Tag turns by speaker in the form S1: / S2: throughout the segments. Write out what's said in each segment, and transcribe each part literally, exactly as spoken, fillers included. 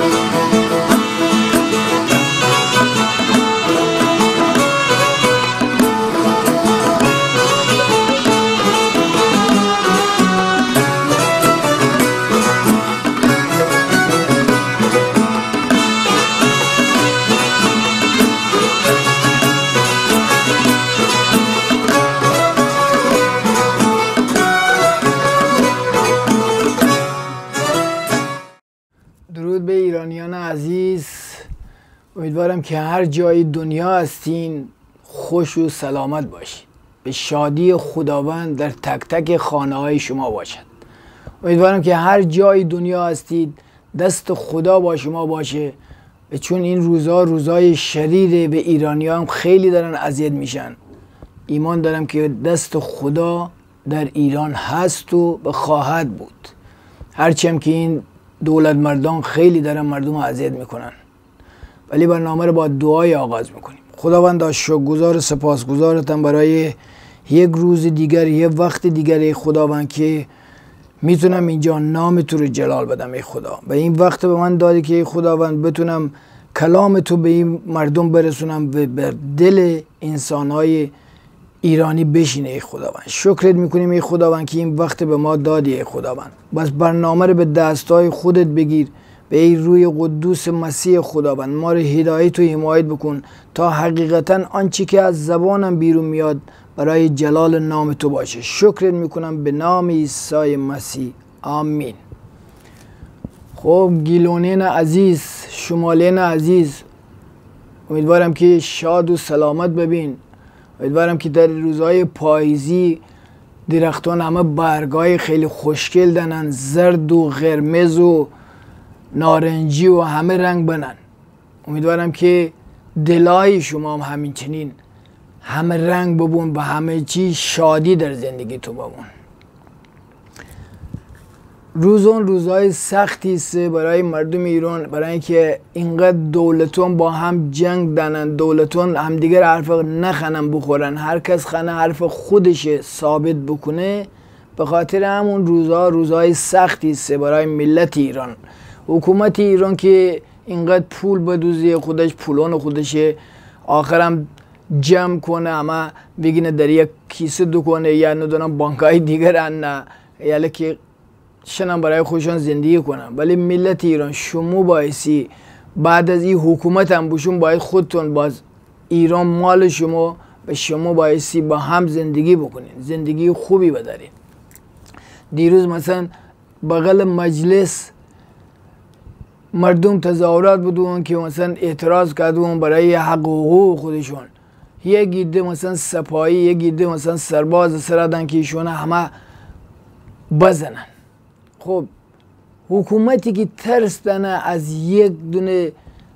S1: درود به ایرانیان عزیز. امیدوارم که هر جای دنیا هستین خوش و سلامت باشید. به شادی خداوند در تک تک خانه های شما باشد. امیدوارم که هر جای دنیا هستید دست خدا با شما باشه، چون این روزا روزای شریره، به ایرانیان خیلی دارن اذیت میشن. ایمان دارم که دست خدا در ایران هست و خواهد بود، هرچند که این دولت مردان خیلی دارن مردم رو اذیت میکنن. ولی برنامه رو با دعای آغاز میکنیم. خداوند شکرگزار و سپاسگزارتم برای یک روز دیگر، یک وقت دیگر ای خداوند که میتونم اینجا نام تو رو جلال بدم ای خدا. و این وقت به من دادی که ای خداوند بتونم کلام تو به این مردم برسونم و به دل انسانهای ایرانی بشینه ای خداوند. شکرت میکنیم ای خداوند که این وقت به ما دادی ای خداوند. بس برنامه رو به دستای خودت بگیر، به ای روی قدوس مسیح خداوند ما رو هدایت و حمایت بکن تا حقیقتا آنچه که از زبانم بیرون میاد برای جلال نام تو باشه. شکرت میکنم به نام عیسی مسیح، آمین. خب گیلونین عزیز، شمالین عزیز، امیدوارم که شاد و سلامت ببین. امیدوارم که در روزهای پاییزی درختان همه برگای خیلی خوشگل دنن، زرد و قرمز و نارنجی و همه رنگ بنن. امیدوارم که دلای شما هم همین چنین همه رنگ ببون و همه چی شادی در زندگی تو ببون. روزون روزهای سختی است برای مردم ایران، برای اینکه اینقدر دولتون با هم جنگ دنن، دولتون همدیگر حرف نخنن بخورن، هر کس خنه حرف خودش ثابت بکنه. به خاطر همون روزها روزهای سختی است برای ملت ایران. حکومت ایران که اینقدر پول بدوزی خودش، پولان خودشه، آخرم جمع کنه همه بگینه در یک کیسه دکنه یا ندونم بانکای دیگر نه، یعنی که شنم برای خودشان زندگی کنن. ولی ملت ایران شما بایستی بعد از این حکومت هم بشون باید خودتون باز ایران مال شما و شما بایستی با هم زندگی بکنین، زندگی خوبی بدارین. دیروز مثلا بغل مجلس مردم تظاهرات بودون که مثلا اعتراض کردون برای حق و حقوق خودشون. یک عده مثلا سپاهی، یک عده مثلا سرباز سردن که ایشون همه بزنن. خب حکومتی که ترس دنه از یک دونه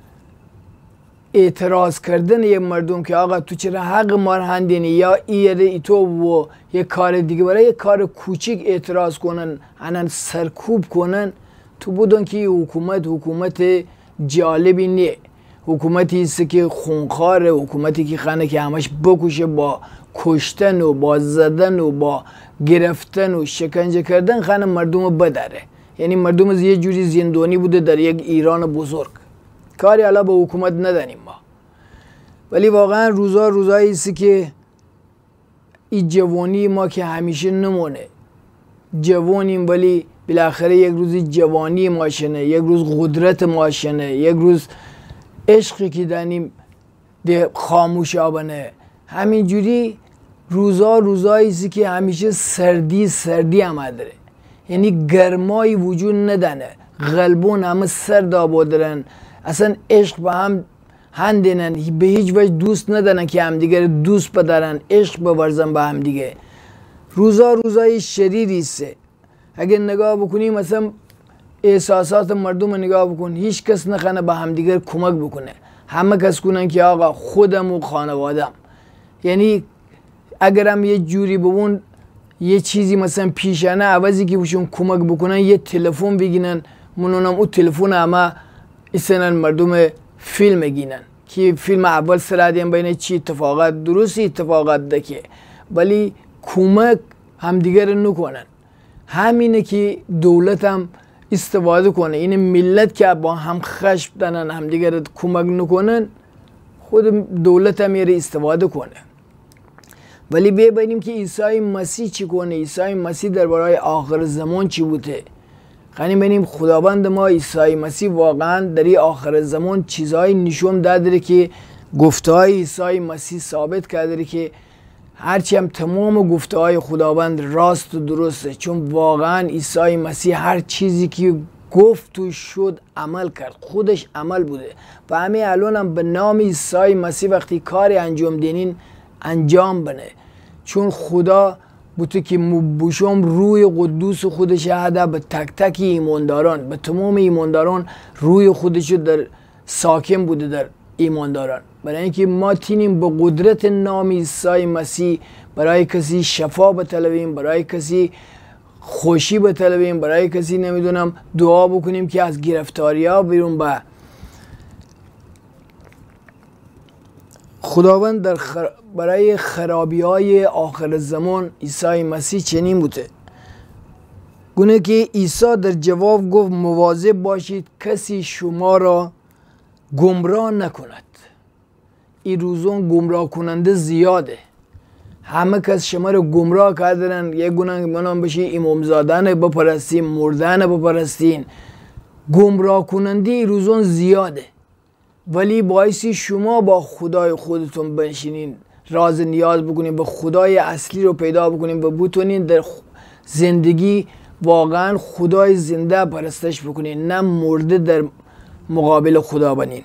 S1: اعتراض کردن یک مردم که آقا تو چرا حق ما رو هندینی یا ایره ای تو و یک کار دیگه برای یک کار کوچیک اعتراض کنن، انن سرکوب کنن، تو بودن که حکومت حکومت جالبی نه. حکومتی است که خونخواره، حکومتی که خانه که همش بکشه، با کشتن و با زدن و با گرفتن و شکنجه کردن خانه مردم بدره. یعنی مردم از یه جوری زندانی بوده در یک ایران بزرگ. کاری علا به حکومت ندانیم ما. ولی واقعا روزا روزایی است که این جوانی ما که همیشه نمونه. جوانیم ولی بالاخره یک روزی جوانی ماشنه، یک روز قدرت ماشنه، یک روز عشقی که دانیم ده خاموش آبنه. همینجوری روزا روزایی است که همیشه سردی سردی آمده. یعنی گرمایی وجود نداره، قلبون همه سرد آبادرن، اصلا عشق به هم هندینن، به هیچ وجه دوست ندارن که همدیگر دوست بدارن، عشق بورزن به هم دیگه. روزا روزای شریری است. اگه نگاه بکنیم مثلا احساسات مردم رو نگاه بکن، هیچ کس نخنه به همدیگر کمک بکنه، همه کس کنن که آقا خودم و خانوادم. یعنی اگرم یه جوری ببون یه چیزی مثلا پیشنه عوضی که بهشون کمک بکنن یه تلفن بگینن، منونم او تلفن همه ایسنن مردم فیلم گینن که فیلم اول سرادیم بین چی اتفاقات درستی اتفاقات دکه، ولی کمک همدیگر نکنن. همینه که دولت هم استفاده کنه. این ملت که با هم خشم دارن هم دیگر کمک نکنن، خود دولت هم میره استفاده کنه. ولی ببینیم که عیسی مسیح چی کنه. عیسی مسیح در برای آخر زمان چی بوده. خیلی ببینیم خداوند ما عیسی مسیح واقعا در این آخر زمان چیزهای نشون داده که گفته های عیسی مسیح ثابت کرده که هرچی هم تمام گفته های خداوند راست و درسته، چون واقعا عیسی مسیح هر چیزی که گفت و شد عمل کرد، خودش عمل بوده. و همین الان هم به نام عیسی مسیح وقتی کاری انجام دینین انجام بنه، چون خدا بوده که مبوشم روی قدوس خودش هده به تک تک ایمانداران، به تمام ایمانداران روی خودش در ساکن بوده در ایمانداران. برای اینکه ما تینیم به قدرت نام عیسی مسیح برای کسی شفا بطلبیم، برای کسی خوشی بطلبیم، برای کسی نمیدونم دعا بکنیم که از گرفتاری ها بیرون به. خداوند در خر... برای خرابی های آخر زمان عیسی مسیح چنین بوده، گونه که عیسی در جواب گفت مواظب باشید کسی شما را گمراه نکند. این روزون گمراه کننده زیاده، همه کس شما رو گمراه کردن. یک گونه منام بشی امامزادن بپرستین، مردن بپرستین. گمراه کننده این روزون زیاده، ولی باعثی شما با خدای خودتون بنشینین، راز نیاز بکنین، به خدای اصلی رو پیدا بکنین و بتونین در زندگی واقعا خدای زنده پرستش بکنین، نه مرده در مقابل خدا بنین.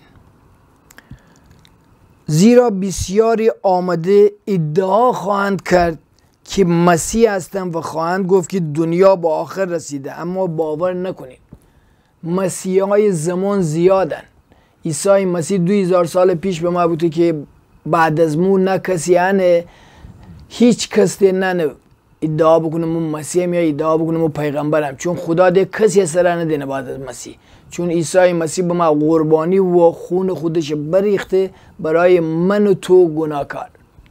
S1: زیرا بسیاری آمده ادعا خواهند کرد که مسیح هستند و خواهند گفت که دنیا با آخر رسیده، اما باور نکنید. مسیحای زمان زیادن. عیسی مسیح دو هزار سال پیش به ما بوده که بعد از مو نه کسی هنه، هیچ کسی نه ادعا بکنه من مسیحم یا ادعا بکنه من پیغمبرم، چون خدا ده کسی سر ندینه بعد از مسیح. چون عیسی مسیح به ما قربانی و خون خودش بریخته برای من و تو گناهکار،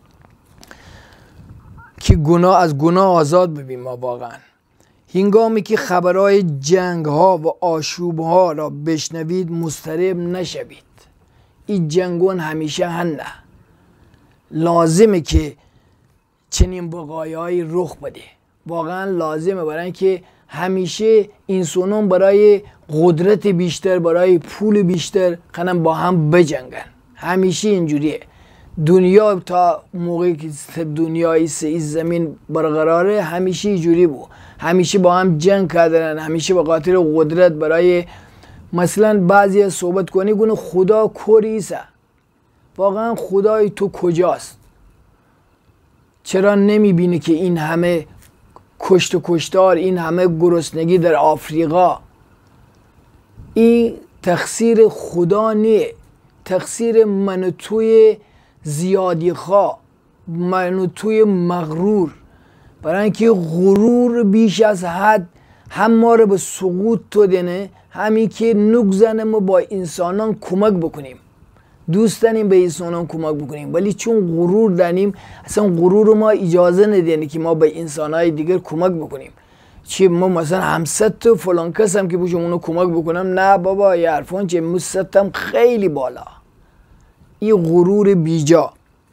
S1: که گناه از گناه آزاد ببینیم. ما واقعا هنگامی که خبرهای جنگ ها و آشوب ها را بشنوید مضطرب نشوید. این جنگون همیشه هنه، لازمه که چنین بقایایی رخ بده، واقعا لازمه، برای اینکه همیشه انسانان برای قدرت بیشتر، برای پول بیشتر خنم با هم بجنگن. همیشه اینجوریه. دنیا تا موقعی که دنیای سه زمین برقراره همیشه اینجوری بود، همیشه با هم جنگ کردن، همیشه به خاطر قدرت. برای مثلا بعضی صحبت کنی گونه خدا کوریسه، واقعا خدای تو کجاست؟ چرا نمیبینی که این همه کشت و کشتار، این همه گرسنگی در آفریقا؟ این تقصیر خدا نیه، تقصیر من و توی زیادی خواه، من و توی مغرور. برای اینکه غرور بیش از حد هم ما رو به سقوط تو دنه، همین که نگذنه ما با انسانان کمک بکنیم، دوست داریم به انسانان کمک بکنیم، ولی چون غرور داریم اصلا غرور ما اجازه ندینه که ما به انسانهای دیگر کمک بکنیم. چی ما مثلا همسط و فلان کس هم که بوشم اونو کمک بکنم؟ نه بابا، یه حرفان چه مستم خیلی بالا. این غرور بیجا.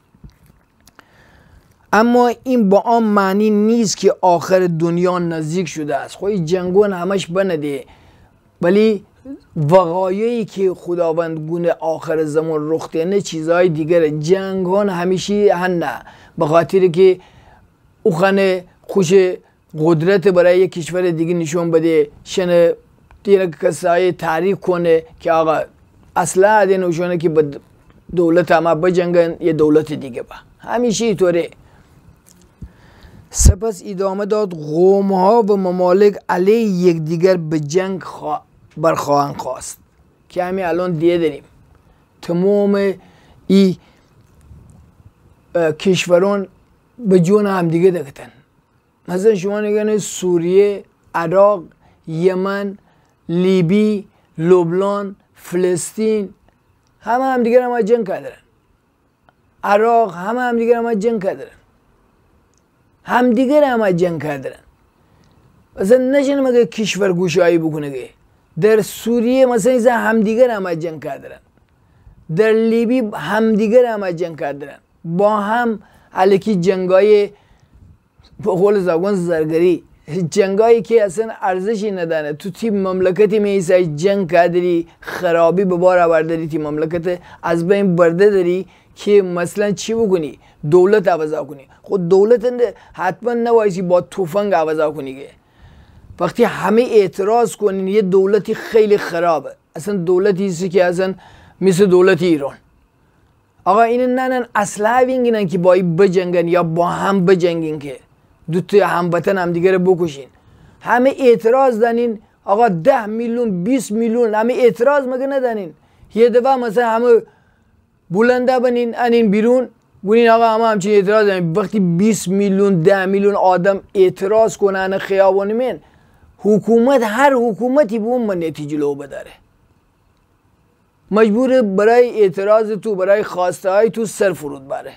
S1: اما این با آن معنی نیست که آخر دنیا نزدیک شده است. خواهی جنگون همش بنده، ولی وقایعی که خداوند گونه آخر زمان رخ دهنه چیزهای دیگره. جنگون همیشه هنه، به خاطر که اوخنه خوش قدرت برای یک کشور دیگه نشون بده، شنه دیگه کسای تحریک کنه که آقا اصلا عده نوشونه که به دولت همه بجنگن یه دولت دیگه با. همیشه اینطوره. سپس ادامه داد قوم ها و ممالک علیه یکدیگر به جنگ خوا... برخواهند خواست، که همین الان دیگه داریم. تمام ای کشوران به جون هم دیگه دکتن. مثلا شما نگن سوریه، عراق، یمن، لیبی، لبنان، فلسطین، همه هم دیگر هم جنگ کردن. عراق همه هم دیگر هم جنگ کردن. هم دیگر هم جنگ کردن. اصلا نشینه مگه کشور گشایی بکنه که در سوریه مثلا ایزا همدیگر هم جنگ کردن، در لیبی همدیگر هم جنگ کردن، با هم علیکی جنگای به قول زبان زرگری، جنگایی که اصلا ارزشی نداره. تو تی مملکتی میسای جنگ کردی، خرابی به بار آوردی، تی مملکت از بین برده داری که مثلا چی بکنی؟ دولت عوضا کنی. خود دولت حتما نوایسی با تفنگ عوضا کنی که وقتی همه اعتراض کنین یه دولتی خیلی خرابه، اصلا دولتی است که اصلا مثل دولت ایران. آقا این ننن اسلحه وینگینن که با این بجنگن یا با هم بجنگین که دو تا هموطن هم دیگه رو بکشین. همه اعتراض دانین آقا ده میلیون بیست میلیون همه اعتراض مگه ندانین؟ یه دفعه مثلا همه بلنده بنین انین بیرون بونین آقا همه همچین اعتراض دارین. وقتی بیست میلیون ده میلیون آدم اعتراض کنن خیابانی من، حکومت هر حکومتی به اون نتیجه لو بداره، مجبور برای اعتراض تو برای خواسته های تو سر فرود بره.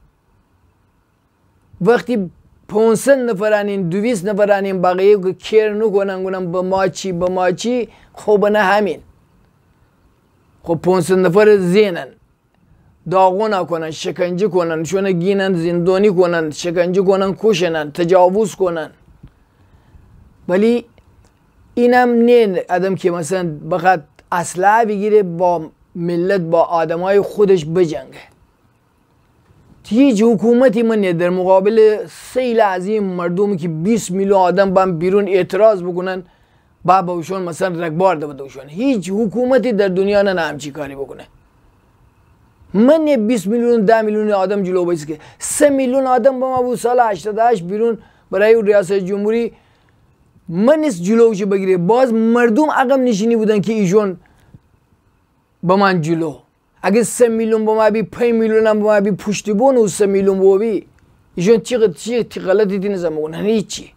S1: وقتی پانصد نفرانین دویست نفرانین بقیه که کیر نکنن گونن به ما چی به ما چی، خب نه همین. خب پانصد نفر زینن داغون کنن، شکنجه کنن، شونه گینن، زندانی کنن، شکنجه کنن، کشنن، تجاوز کنن. ولی اینم نه آدم که مثلا بخواد اسلحه بگیره با ملت با آدمای خودش بجنگه. هیچ حکومتی من در مقابل سیل عظیم مردمی که بیست میلیون آدم بام بیرون اعتراض بکنن با بهشون مثلا رگبار ده بدوشون، هیچ حکومتی در دنیا نه همچی کاری بکنه. من یه بیست میلیون ده میلیون آدم جلو بایست که سه میلیون آدم با ما بود سال هشتاد و هشت بیرون برای ریاست جمهوری من نیست جلوش بگیره. باز مردم عقب نشینی بودن که ایشون با من جلو. اگه سه میلیون با ما بی پنج میلیون هم با ما بی پشتیبون و سه میلیون با بی ایشون چی چی چی غلطی دی نزدم بکنن هیچی.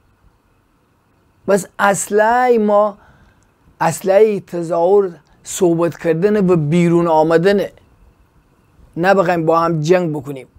S1: بس اصلای ما اصلای تظاهر صحبت کردن و بیرون آمدنه، نه بخوایم با هم جنگ بکنیم.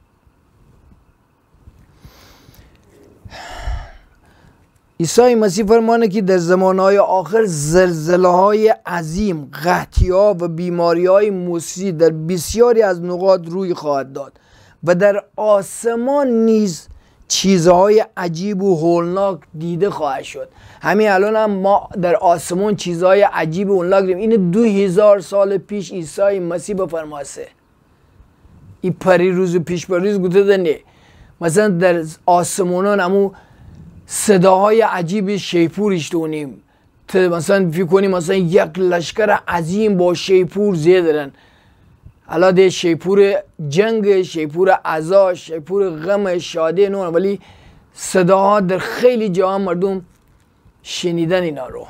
S1: عیسی مسیح فرمانه که در زمانهای آخر زلزله های عظیم، قحطی ها و بیماری های موسیقی در بسیاری از نقاط روی خواهد داد و در آسمان نیز چیزهای عجیب و هولناک دیده خواهد شد. همین الان هم ما در آسمان چیزهای عجیب و هولناک دیدیم. این دو هزار سال پیش عیسی مسیح بفرماسه. این پری روز پیش پریز گوته دنه مثلا در آسمانان همو صداهای عجیب شیپور اشتونیم. مثلا فکر کنیم مثلا یک لشکر عظیم با شیپور زیاد دارن. حالا ده شیپور جنگ، شیپور عزا، شیپور غم، شادی نون، ولی صداها در خیلی جاها مردم شنیدن اینا رو.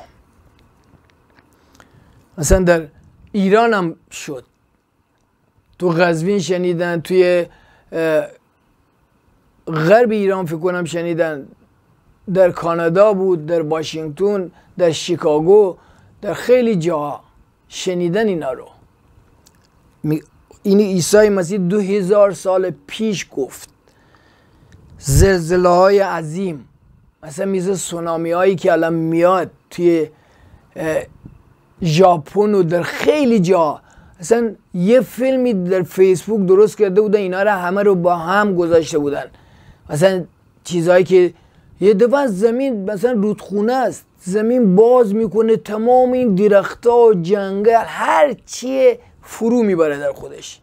S1: مثلا در ایران هم شد، تو قزوین شنیدن، توی غرب ایران فکر کنم شنیدن، در کانادا بود، در واشنگتن، در شیکاگو، در خیلی جاها شنیدن اینا رو. این عیسی مسیح دو هزار سال پیش گفت زلزله های عظیم، مثلا میز سونامی هایی که الان میاد توی ژاپن و در خیلی جا. اصلا یه فیلمی در فیسبوک درست کرده بودن، اینا رو همه رو با هم گذاشته بودن. مثلا چیزهایی که یه دفعه زمین مثلا رودخونه است، زمین باز میکنه، تمام این درختها و جنگل هر چیه فرو میبره در خودش.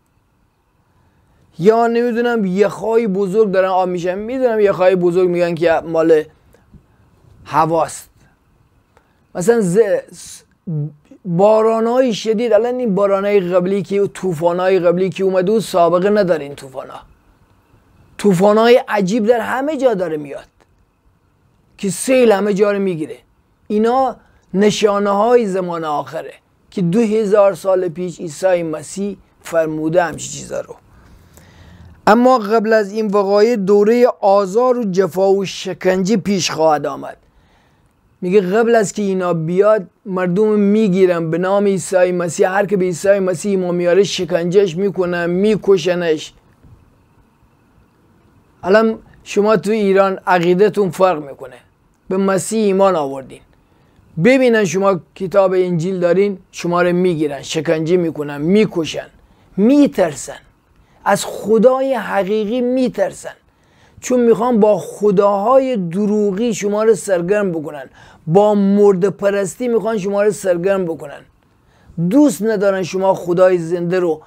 S1: یا نمیدونم یخهای بزرگ دارن آب میشن، میدونم یخهای بزرگ میگن که مال هواست. مثلا ز... بارانهای شدید، الان این بارانهای قبلی که طوفانهای قبلی که اومده بود سابقه نداره. این طوفانها طوفانهای عجیب در همه جا داره میاد که سیل همه جا رو میگیره. اینا نشانه های زمان آخره که دو هزار سال پیش عیسی مسیح فرموده همچین چیزا رو. اما قبل از این وقایع دوره آزار و جفا و شکنجه پیش خواهد آمد. میگه قبل از که اینا بیاد مردم میگیرن به نام عیسی مسیح، هر که به عیسی مسیح ایمان میاره شکنجهش میکنن، میکشنش. الان شما تو ایران عقیدتون فرق میکنه. به مسیح ایمان آوردین، ببینن شما کتاب انجیل دارین، شما رو میگیرن، شکنجه میکنن، میکشن، میترسن، از خدای حقیقی میترسن، چون میخوان با خداهای دروغی شما رو سرگرم بکنن، با مرده پرستی میخوان شما رو سرگرم بکنن. دوست ندارن شما خدای زنده رو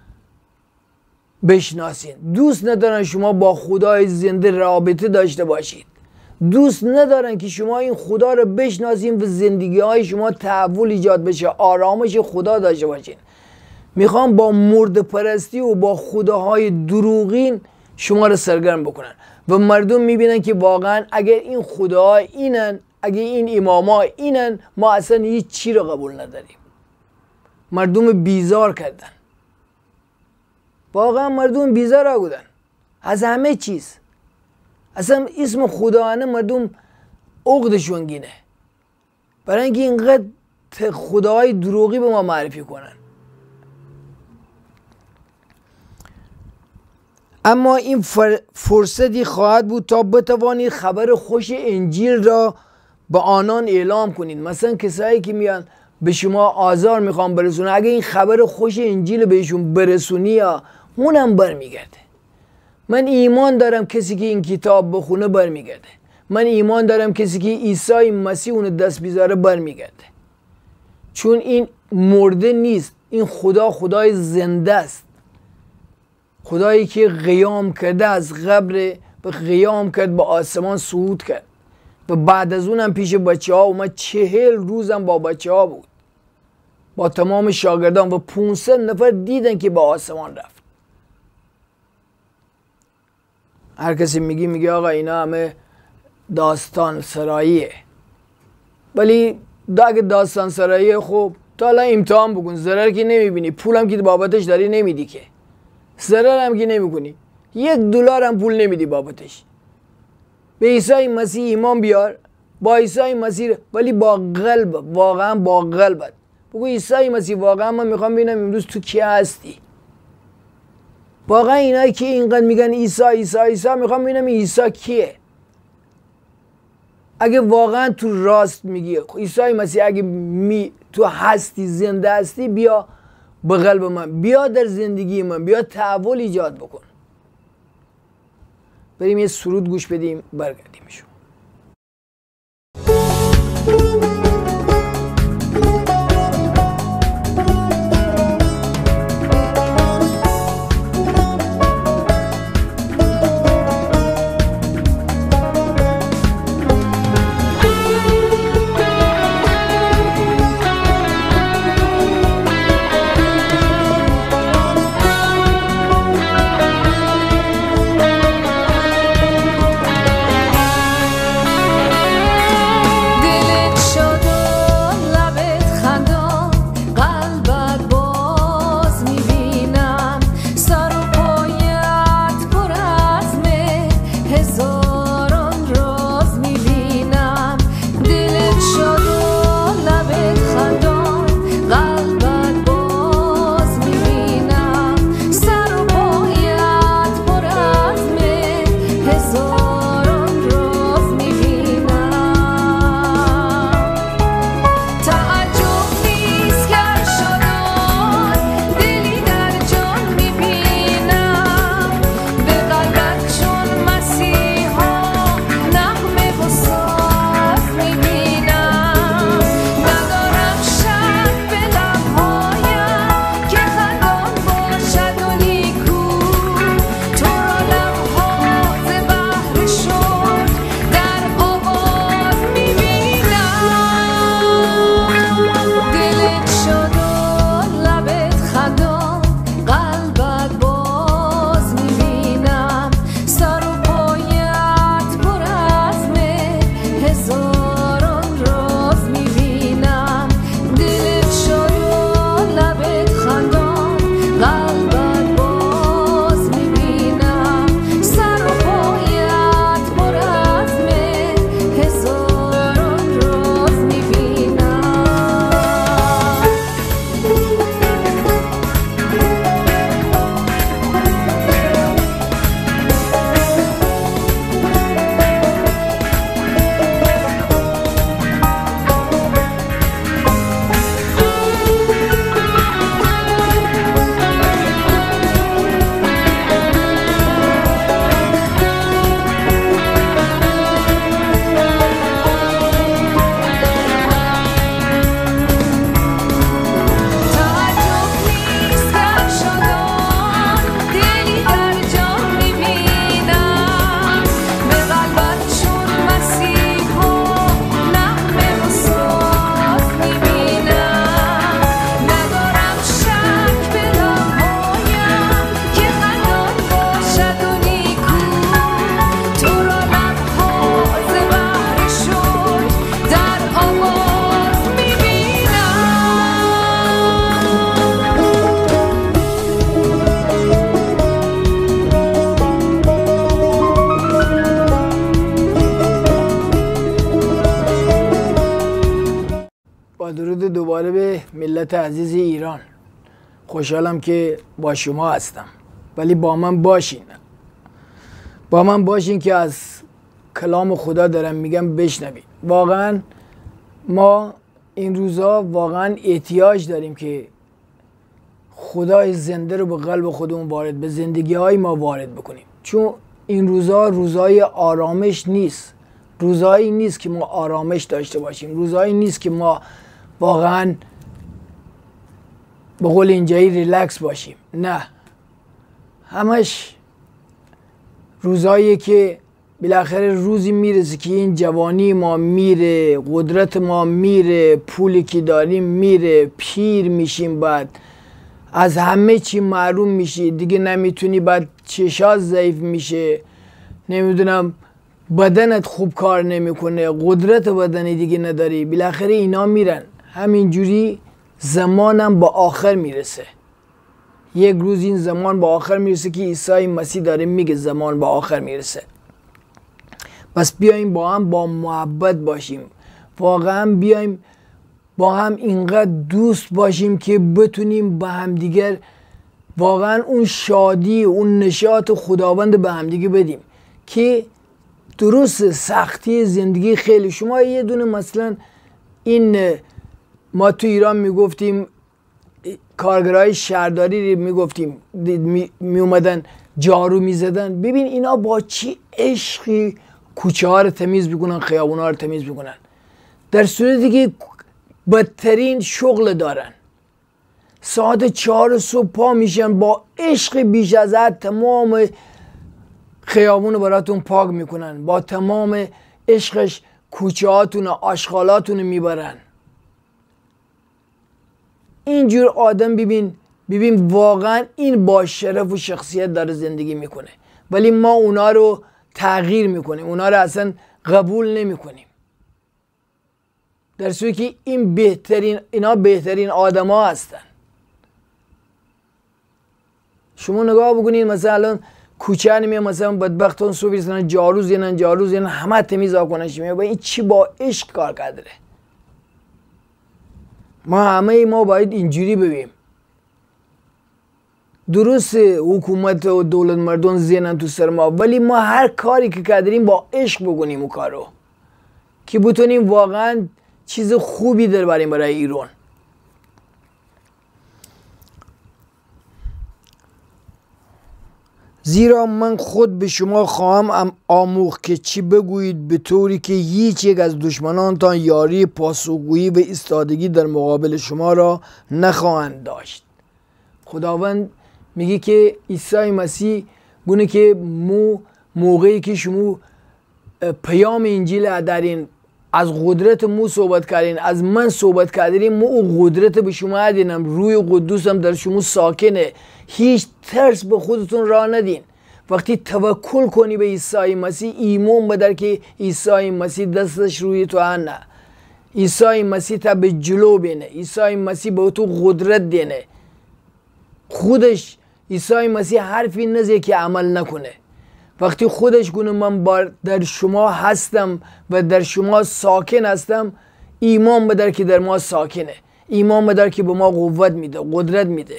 S1: بشناسین، دوست ندارن شما با خدای زنده رابطه داشته باشید، دوست ندارن که شما این خدا رو بشناسین و زندگی های شما تحول ایجاد بشه، آرامش خدا داشته باشین. میخوان با مرده پرستی و با خداهای دروغین شما رو سرگرم بکنن و مردم میبینن که واقعا اگر این خداها اینن، اگر این اماما اینن، ما اصلا هیچ چی رو قبول نداریم. مردم بیزار کردن، واقعا مردم بیزار بودن از همه چیز. اصلا اسم خداانه مردم عقدشون گینه، برای اینکه اینقدر خداهای دروغی به ما معرفی کنن. اما این فرصتی خواهد بود تا بتوانید خبر خوش انجیل را به آنان اعلام کنید. مثلا کسایی که میان به شما آزار میخوان برسونن، اگه این خبر خوش انجیل بهشون برسونی، یا اونم برمیگرده. من ایمان دارم کسی که این کتاب بخونه برمیگرده. من ایمان دارم کسی که عیسی مسیح اون دست بیزاره برمیگرده، چون این مرده نیست، این خدا خدای زنده است، خدایی که قیام کرده، از قبر به قیام کرد، به آسمان صعود کرد و بعد از اونم پیش بچه ها اومد، چهل روزم با بچه ها بود، با تمام شاگردان، و پونصد نفر دیدن که به آسمان رفت. هر کسی میگی میگه آقا اینا همه داستان سراییه، ولی اگه داستان سراییه خب تا الان امتحان بکن، ضرر که نمیبینی، پولم که بابتش داری نمیدی، که ضرر هم که نمیکنی، یک دلار هم پول نمیدی بابتش. به عیسی مسیح ایمان بیار، با عیسی مسیح، ولی با قلب، واقعا با قلبت بگو عیسی مسیح واقعا من میخوام ببینم امروز تو کی هستی. واقعا اینایی که اینقدر میگن عیسی عیسی عیسی، میخوام ببینم عیسی کیه. اگه واقعا تو راست میگی عیسی مسیح، اگه می تو هستی، زنده هستی، بیا به قلب من، بیا در زندگی من، بیا تحول ایجاد بکن. بریم یه سرود گوش بدیم، برگردیم شما. با درود دوباره به ملت عزیز ایران. خوشحالم که با شما هستم، ولی با من باشین با من باشین که از کلام خدا دارم میگم بشنوید. واقعا ما این روزا واقعا احتیاج داریم که خدای زنده رو به قلب خودمون وارد، به زندگی های ما وارد بکنیم، چون این روزا روزای آرامش نیست. روزایی نیست که ما آرامش داشته باشیم، روزایی نیست که ما واقعا به قول اینجایی ریلکس باشیم. نه، همش روزایی که بالاخره روزی میرسه که این جوانی ما میره، قدرت ما میره، پولی که داریم میره، پیر میشیم، بعد از همه چی محروم میشی، دیگه نمیتونی، بعد چشات ضعیف میشه، نمیدونم بدنت خوب کار نمیکنه، قدرت بدنی دیگه نداری، بالاخره اینا میرن. همینجوری زمانم با آخر میرسه. یک روز این زمان با آخر میرسه که عیسی مسیح داره میگه زمان با آخر میرسه. بس بیایم با هم با محبت باشیم، واقعا بیایم با هم اینقدر دوست باشیم که بتونیم به هم دیگر واقعا اون شادی، اون نشاط خداوند به هم دیگه بدیم. که درست سختی زندگی خیلی، شما یه دونه مثلا این ما تو ایران میگفتیم کارگرای شهرداری میگفتیم می اومدن جارو میزدن، ببین اینا با چی عشقی کوچه ها رو تمیز میکنن، خیابون ها رو تمیز میکنن، در صورتی که بدترین شغل دارن. ساعت چهار صبح پا میشن با عشق بیش از حد تمام خیابون رو براتون پاک میکنن، با تمام عشقش کوچه هاتون و آشغالاتون رو میبرن. اینجور آدم ببین ببین واقعا این با شرف و شخصیت داره زندگی میکنه، ولی ما اونا رو تغییر میکنیم، اونا رو اصلا قبول نمیکنیم، در صورتی که این بهترین اینا بهترین آدم ها هستن. شما نگاه بکنید مثلا الان کوچه نمیه، مثلا بدبختان صبح میرسن جارو زنن جارو زنن همه تمیز کننش میاد، این چی با عشق کار کرده. ما همه ما باید اینجوری ببینیم. درست حکومت و دولت مردم زنن تو سر ما، ولی ما هر کاری که کردیم با عشق بکنیم اون کارو، که بتونیم واقعا چیز خوبی در بریم برای ایران. زیرا من خود به شما خواهم آموخت که چی بگویید، به طوری که هیچ یک از دشمنانتان یاری پاسخگویی و ایستادگی در مقابل شما را نخواهند داشت. خداوند میگه که عیسی مسیح گونه که مو موقعی که شما پیام انجیل دارین، از قدرت مو صحبت کردین، از من صحبت کردین، مو او قدرت به شما ادینم، روی قدوسم در شما ساکنه. هیچ ترس به خودتون راه ندین. وقتی توکل کنی به عیسی مسیح، ایمان بدار که عیسی مسیح دستش روی تو نه، عیسی مسیح تا به جلو بینه، عیسی مسیح به تو قدرت دینه. خودش عیسی مسیح حرفی نزه که عمل نکنه. وقتی خودش گونه من در شما هستم و در شما ساکن هستم، ایمان بدار که در ما ساکنه، ایمان بدار که به ما قوت میده، قدرت میده.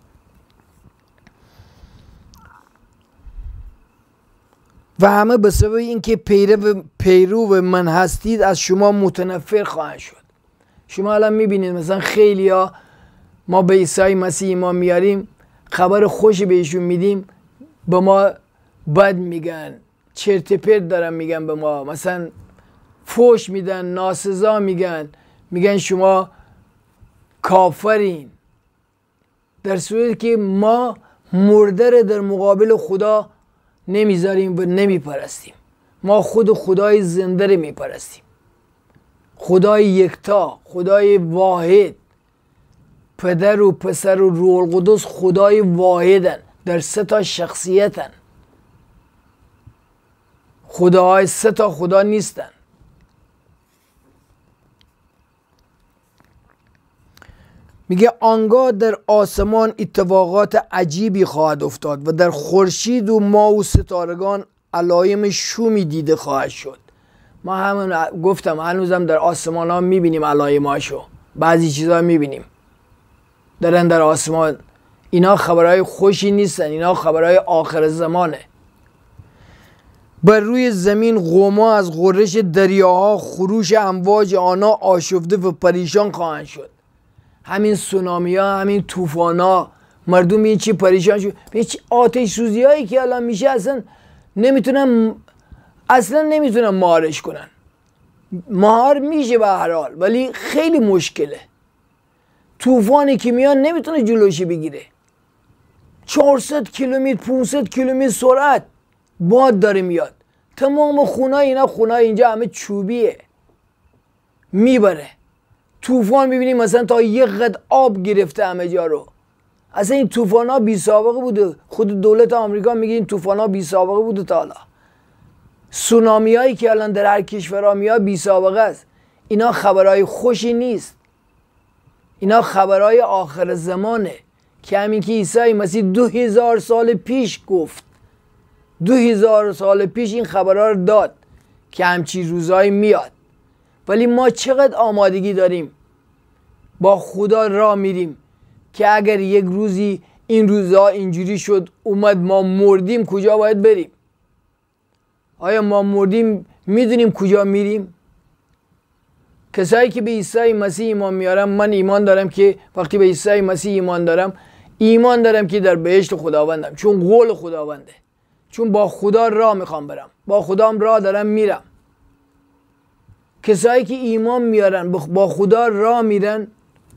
S1: و همه به سبب اینکه پیرو پیرو من هستید از شما متنفر خواهند شد. شما الان میبینید مثلا خیلی ها ما به عیسی مسیح ایمان میاریم، خبر خوش بهشون میدیم، به ما بد میگن، چرت پرت دارن میگن به ما، مثلا فوش میدن، ناسزا میگن، میگن شما کافرین، در صورتی که ما مرده در مقابل خدا نمیذاریم و نمیپرستیم. ما خود خدای زنده رو میپرستیم، خدای یکتا، خدای واحد، پدر و پسر و روح القدس خدای واحدن، در سه تا شخصیتن. خداهای سه تا خدا نیستن. میگه آنگاه در آسمان اتفاقات عجیبی خواهد افتاد و در خورشید و ماه و ستارگان علایم شومی دیده خواهد شد. ما همون گفتم هنوزم در آسمان ها میبینیم علایماشو. بعضی چیزا میبینیم دارن در آسمان. اینا خبرهای خوشی نیستن، اینا خبرهای آخر زمانه. بر روی زمین قوما از غرش دریاها، خروش امواج آنها آشفته و پریشان خواهند شد. همین سونامی ها، همین طوفان ها، مردم این چی پریشان شد. هیچ آتش سوزی هایی که الان میشه اصلا نمیتونن اصلا نمیتونن مهارش کنن. مهار میشه به هر حال ولی خیلی مشکله. طوفانی که میاد نمیتونه جلوشی بگیره. چهارصد کیلومتر پانصد کیلومتر سرعت باد داره میاد. تمام خونه اینا خونه اینجا همه چوبیه، میبره. طوفان میبینیم مثلا تا یک قد آب گرفته همه جا رو. اصلا این طوفان ها بی سابقه بوده. خود دولت آمریکا میگه این طوفان ها بی سابقه بوده تا حالا. سونامی هایی که الان در هر کشور میاد بی سابقه است. اینا خبرهای خوشی نیست. اینا خبرهای آخر زمانه که همین که عیسی مسیح دو هزار سال پیش گفت. دو هزار سال پیش این خبرها رو داد که همچی روزایی میاد. ولی ما چقدر آمادگی داریم با خدا راه میریم که اگر یک روزی این روزها اینجوری شد اومد ما مردیم کجا باید بریم؟ آیا ما مردیم میدونیم کجا میریم؟ کسایی که به عیسی مسیح ایمان میارم، من ایمان دارم که وقتی به عیسی مسیح ایمان دارم ایمان دارم که در بهشت خداوندم، چون قول خداونده، چون با خدا راه میخوام برم، با خدام راه دارم میرم. کسایی که ایمان میارن با خدا راه میرن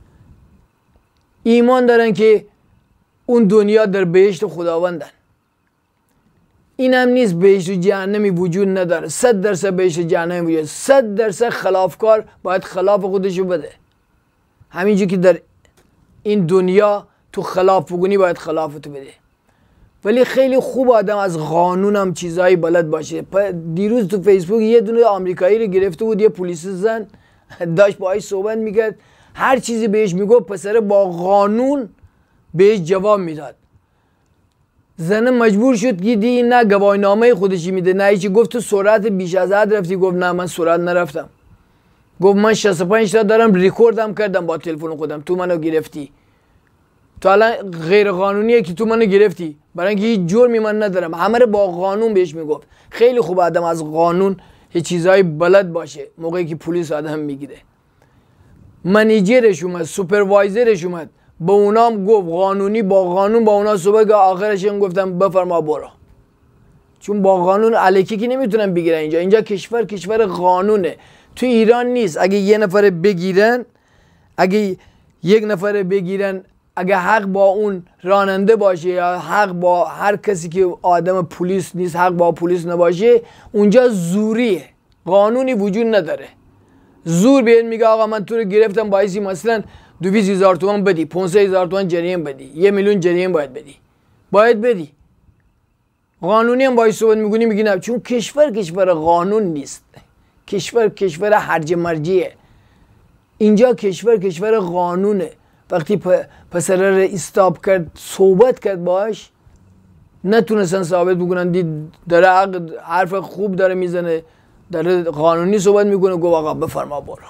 S1: ایمان دارن که اون دنیا در بهشت خداوندن. این هم نیست بهشت و جهنمی وجود نداره. صد درصد بهشت و جهنمی وجود، صد درصد خلافکار باید خلاف خودشو بده. همینجور که در این دنیا تو خلاف بگونی باید خلافتو بده. ولی خیلی خوب آدم از قانون هم چیزایی بلد باشه. دیروز تو فیسبوک یه دونه آمریکایی رو گرفته بود، یه پلیس زن داشت باهاش صحبت میکرد، هر چیزی بهش میگفت پسر با قانون بهش جواب میداد. زن مجبور شد که دی نه گواهینامه خودشی میده نه هیچی. گفت تو سرعت بیش از حد رفتی؟ گفت نه من سرعت نرفتم. گفت من شصت و پنج تا دارم رکوردم کردم با تلفن خودم، تو منو گرفتی. تو الان غیر قانونیه که تو منو گرفتی، برای اینکه هیچ جرمی من ندارم. همه رو با قانون بهش میگفت. خیلی خوب آدم از قانون یه چیزایی بلد باشه موقعی که پلیس آدم میگیره. منیجرش اومد، سوپروایزرش اومد، با اونام گفت قانونی با قانون با اونا صحبت که آخرش هم گفتم بفرما برو. چون با قانون الکی که نمیتونن بگیرن اینجا. اینجا کشور کشور قانونه. تو ایران نیست. اگه یه نفر بگیرن، اگه یک نفر بگیرن، اگه حق با اون راننده باشه یا حق با هر کسی که آدم پلیس نیست، حق با پلیس نباشه، اونجا زوریه. قانونی وجود نداره. زور بیاد میگه آقا من تو رو گرفتم باعثی مثلا دویست هزار تومان بدی، پانصد هزار تومان جریمه بدی، یه میلیون جریمه باید بدی. باید بدی. قانونی هم باید صحبت میکنی میگی نه، چون کشور کشور قانون نیست. کشور کشور هرج مرجیه. اینجا کشور کشور قانونه. وقتی پسر رو استاپ کرد صحبت کرد باش، نتونستن ثابت بکنن دید داره حق حرف خوب داره میزنه، داره قانونی صحبت میکنه، گفت آقا بفرما برو.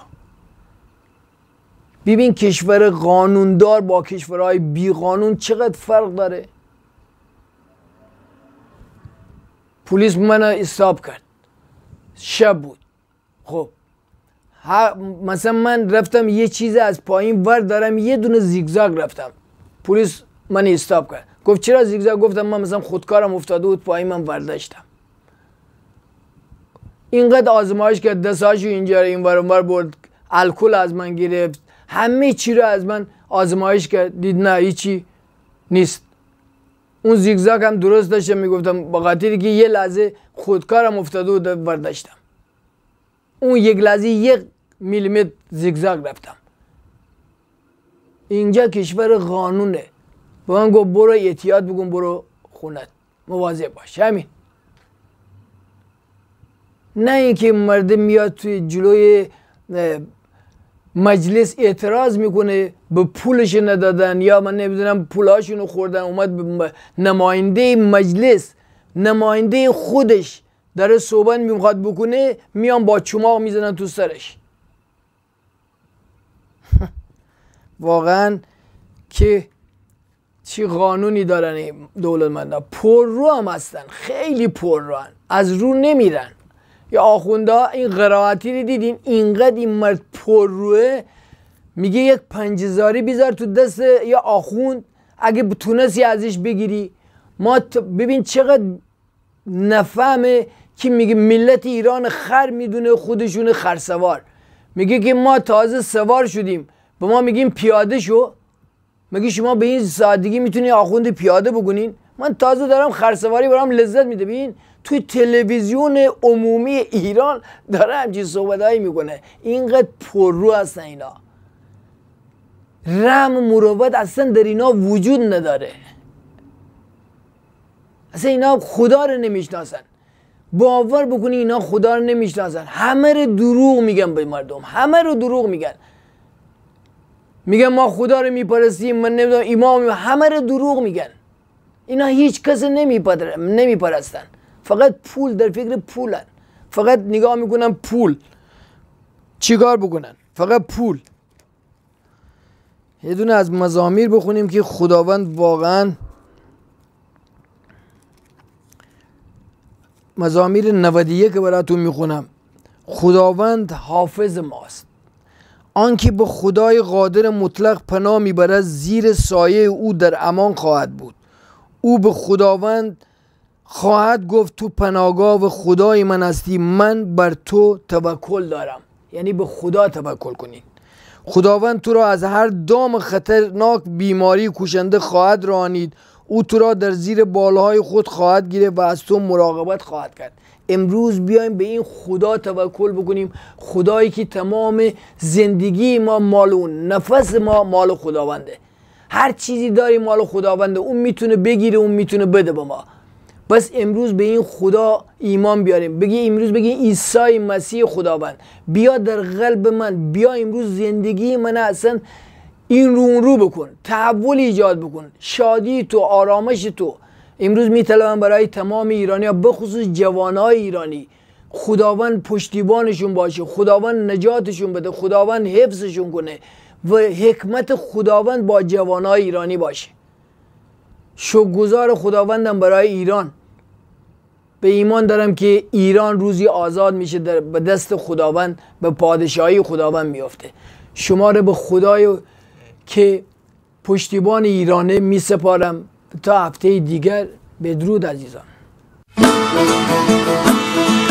S1: ببین کشور قانوندار با کشورهای بی قانون چقدر فرق داره. پلیس منو استاپ کرد، شب بود. خب مثلا من رفتم یه چیز از پایین ور دارم یه دونه زیگزاگ رفتم، پلیس من استاپ کرد. گفت چرا زیگزاگ؟ گفتم من مثلا خودکارم افتاده بود پایین من ورداشتم. اینقدر آزمایش کرد، دستاشو اینجا این ور اون ور برد، الکل از من گرفت، همه چی رو از من آزمایش کرد، دید نه هیچی نیست. اون زیگزاگ هم درست داشتم میگفتم، با خاطری که یه لحظه خودکارم افتاده بود ورداشتم. اون یک لحظه یک میلیمتر زیگزاگ رفتم. اینجا کشور قانونه. به من گفت برو احتیاط بکن، برو خونت، مواظب باش. همین. نه اینکه مرد میاد توی جلوی مجلس اعتراض میکنه به پولش ندادن یا من نمیدونم پولاشونو خوردن، اومد به نماینده مجلس، نماینده خودش داره صحبت میخواد بکنه، میان با چماق میزنن تو سرش. واقعا که چی قانونی دارن این دولتمندا، پر رو هم هستن، خیلی پر رو هن. از رو نمیرن. یا آخونده این قرائتی رو دیدین اینقدر این مرد پر روه، میگه یک پنجهزاری بیزار تو دست یا آخوند اگه تونستی ازش بگیری. ما ببین چقدر نفهمه که میگه ملت ایران خر میدونه خودشون خرسوار. میگه که ما تازه سوار شدیم به ما میگیم پیاده شو. میگه شما به این سادگی میتونی آخوند پیاده بگونین؟ من تازه دارم خرسواری برام لذت میده. ببین توی تلویزیون عمومی ایران داره همچین صحبتایی میکنه. اینقدر پررو هستن اینا، رحم و مروت اصلا در اینا وجود نداره. اصلا اینا خدا رو نمیشناسن. باور بکنی اینا خدا رو نمیشناسن. همه رو دروغ میگن به مردم، همه رو دروغ میگن. میگن ما خدا رو میپرستیم، من نمیدونم امام، همه رو دروغ میگن. اینا هیچ کس نمیپرستن، فقط پول، در فکر پولن، فقط نگاه میکنن پول چیکار بکنن، فقط پول. یه دونه از مزامیر بخونیم که خداوند واقعا، مزامیر نود و یک که براتون میخونم. خداوند حافظ ماست، آنکه به خدای قادر مطلق پناه میبرد زیر سایه او در امان خواهد بود. او به خداوند خواهد گفت تو پناهگاه و خدای من هستی، من بر تو توکل دارم. یعنی به خدا توکل کنین. خداوند تو را از هر دام خطرناک بیماری کشنده خواهد رانید. او تو را در زیر بالهای خود خواهد گیره و از تو مراقبت خواهد کرد. امروز بیایم به این خدا توکل بکنیم، خدایی که تمام زندگی ما مال اون، نفس ما مال خداونده، هر چیزی داریم مال خداونده. اون میتونه بگیره، اون میتونه بده به ما. بس امروز به این خدا ایمان بیاریم. بگی امروز بگی عیسی مسیح خداوند بیا در قلب من، بیا امروز زندگی من اصلا این رو اون رو بکن، تحول ایجاد بکن، شادی تو، آرامش تو. امروز میطلبم برای تمام ایرانی ها، بخصوص جوانای ایرانی، خداوند پشتیبانشون باشه، خداوند نجاتشون بده، خداوند حفظشون کنه و حکمت خداوند با جوانای ایرانی باشه. شکرگزار خداوندم برای ایران. به ایمان دارم که ایران روزی آزاد میشه، در به دست خداوند، به پادشاهی خداوند میافته. شما رو به خدای که پشتیبان ایرانه می سپارم. تا هفته دیگر بدرود عزیزان.